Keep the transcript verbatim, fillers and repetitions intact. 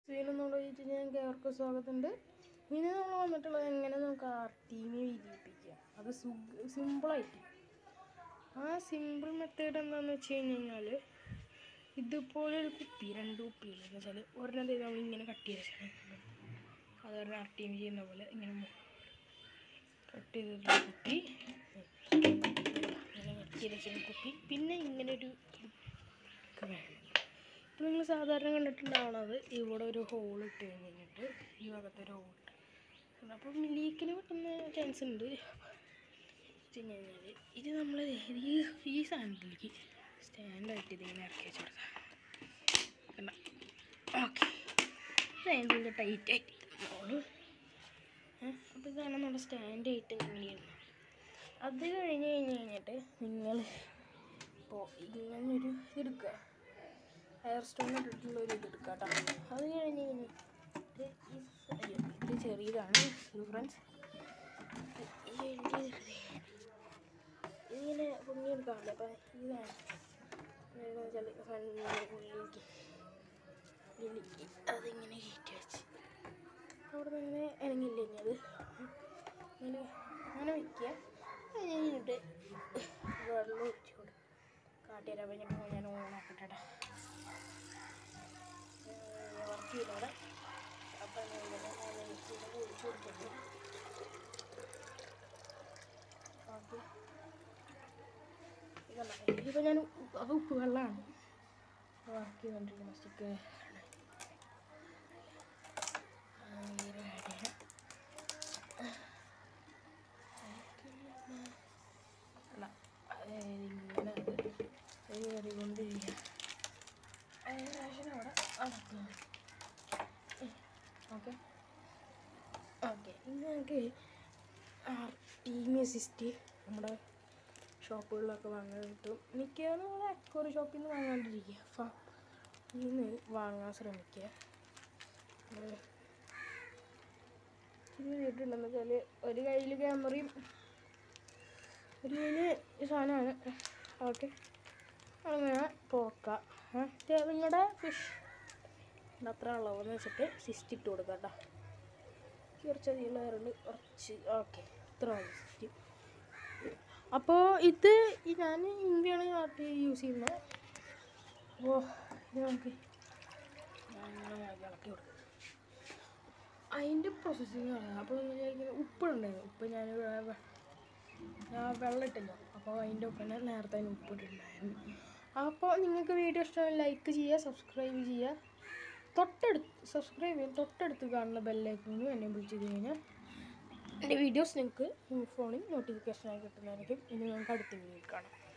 വീണെന്നുള്ള ചോദിച്ചാൽ ഞങ്ങൾക്ക് ഏവർക്കും സ്വാഗതമുണ്ട്. ഇനി നമ്മൾ വന്നിട്ടുള്ളത് എങ്ങനെ നമുക്ക് ആർട്ടീമിയെ വിരിയിപ്പിക്കാം, അത് സുഖ സിമ്പിളായിട്ട്. ആ സിമ്പിൾ മെത്തേഡ് എന്താണെന്ന് വെച്ച് കഴിഞ്ഞ് കഴിഞ്ഞാൽ ഇതുപോലെ ഒരു കുപ്പി, രണ്ട് കുപ്പിയിൽ എന്ന് വെച്ചാൽ ഒരെണ്ണം ചെയ്ത് നമ്മളിങ്ങനെ കട്ട് ചെയ്ത് വെച്ചാൽ അത് പറഞ്ഞാൽ ആർട്ടീം ചെയ്യുന്ന പോലെ ഇങ്ങനെ കട്ട് ചെയ്തിട്ടുള്ള കുപ്പി, ഇങ്ങനെ കട്ട് ചെയ്ത് വെച്ച കുപ്പി, പിന്നെ ഇങ്ങനെ ഒരു വേണം. ഇപ്പോൾ നിങ്ങൾ സാധാരണ കണ്ടിട്ടുണ്ടാവണത് ഇവിടെ ഒരു ഹോൾ ഇട്ട് കഴിഞ്ഞ് കഴിഞ്ഞിട്ട് ഈ ഭാഗത്തൊരു ഹോൾ ഇട്ട്, അപ്പം ലീക്കിന് പെട്ടെന്ന് ചാൻസ് ഉണ്ട്. വെച്ച് കഴിഞ്ഞ് കഴിഞ്ഞാൽ ഇത് നമ്മൾ ഈ ഈ സാധനത്തിലേക്ക് സ്റ്റാൻഡായിട്ട് ഇതിങ്ങനെ ഇറക്കി വെച്ച് കൊടുത്താൽ കണ്ട. ഓക്കെ, സ്റ്റാൻഡിൻ്റെ ടൈറ്റായിട്ട് ഹോള്. അപ്പോൾ ഇതാണ് നമ്മുടെ സ്റ്റാൻഡായിട്ട് ഇങ്ങനെയാണ്. അത് കഴിഞ്ഞ് കഴിഞ്ഞ് കഴിഞ്ഞിട്ട് നിങ്ങൾ ഇപ്പോൾ ഇങ്ങനൊരു ഇതെടുക്കുക, ഹെയർ സ്റ്റോൺ ഇട്ടിട്ടുള്ള ഒരു ഇത് എടുക്കുക കേട്ടോ. അത് കഴിഞ്ഞ് കഴിഞ്ഞിട്ട് ഇത് ചെറിയതാണ് ഫ്രണ്ട്സ്, ഇതിങ്ങനെ പൊങ്ങിയെടുക്കാറുണ്ട്. അപ്പം ഇതാണ് ഉള്ളിലേക്ക് ഉള്ളിലേക്ക് അതിങ്ങനെ കയറ്റി വെച്ച് അവിടെ നിന്ന് ഇങ്ങനെ ഇറങ്ങില്ല. ഇനി അത് ഇങ്ങനെ അങ്ങനെ വയ്ക്കുക. അത് കഴിഞ്ഞിട്ട് വെള്ളം ഒഴിച്ച് കൊടുക്കും. കാട്ടിത്തരാൻ കഴിഞ്ഞപ്പോൾ ഞാൻ ഓണാക്കട്ടെ വർക്ക് ചെയ്തോടെ. അപ്പം ഒഴിച്ച് കൊടുത്തിട്ട് ഓക്കെ, ഇപ്പം ഞാൻ അത് ഉപ്പ് വെള്ളമാണ് വർക്ക് ചെയ്തുകൊണ്ടിരിക്കുന്നത്. സ്റ്റിക്ക് അല്ല ഇങ്ങനെ അത് കയറിക്കൊണ്ടിരിക്കുക. അതിനുശേഷം അവിടെ അടക്കുക. ഓക്കെ ഓക്കെ ഇനി ഞങ്ങൾക്ക് ആർട്ടീമിയ അസിസ്റ്റ് നമ്മുടെ ഷോപ്പുകളിലൊക്കെ വാങ്ങാൻ കിട്ടും. മിക്കവാറും നമ്മൾ അക്വറി ഷോപ്പിൽ നിന്ന് വാങ്ങാണ്ടിരിക്കുക, ഫാ നിന്ന് വാങ്ങാൻ ശ്രമിക്കുക. ഇത് ചെയ്തിട്ടുണ്ടെന്ന് വെച്ചാൽ ഒരു കയ്യിൽ ക്യാമറയും ഒരു കയ്യിൽ സാധനമാണ്. ഓക്കെ, അങ്ങനെ പോക്കാം. നിങ്ങളുടെ ഫിഷ് അത്ര അളവെന്ന് വെച്ചിട്ട് സിസ്റ്റ് ഇട്ട് കൊടുക്കാം കേട്ടോ. കുറച്ചധികം ലെയറുണ്ട് കുറച്ച്. ഓക്കെ, ഇത്ര മതി സിസ്റ്റ്. അപ്പോൾ ഇത് ഞാൻ ഇന്ത്യയാണ് ആർട്ടി യൂസ് ചെയ്യുന്നത്. അപ്പോൾ ഇത് നമുക്ക് ഇളക്കി കൊടുക്കും. അതിൻ്റെ പ്രോസസ്സിങ് ആണ്. അപ്പോൾ നിങ്ങൾ ഉപ്പിടുണ്ടായിരുന്നു, ഉപ്പ് ഞാൻ ഞാൻ വെള്ളം ഇട്ടല്ലോ, അപ്പോൾ അതിൻ്റെ ഒപ്പം തന്നെ നേരത്തെ അതിന് ഉപ്പിട്ടിട്ടുണ്ടായിരുന്നു. അപ്പോൾ നിങ്ങൾക്ക് വീഡിയോ ഇഷ്ടമായി ലൈക്ക് ചെയ്യുക, സബ്സ്ക്രൈബ് ചെയ്യുക. തൊട്ടടുത്ത് സബ്സ്ക്രൈബ് ചെയ്യും, തൊട്ടടുത്ത് കാണുന്ന ബെല്ലൈക്കണിൽ എന്നെ വിളിച്ച് കഴിഞ്ഞാൽ എൻ്റെ വീഡിയോസ് നിങ്ങൾക്ക് ഫോണിൽ നോട്ടിഫിക്കേഷനായി കിട്ടുന്നതായിരിക്കും. ഇനി നമുക്ക് അടുത്ത വീഡിയോയിൽ കാണാം.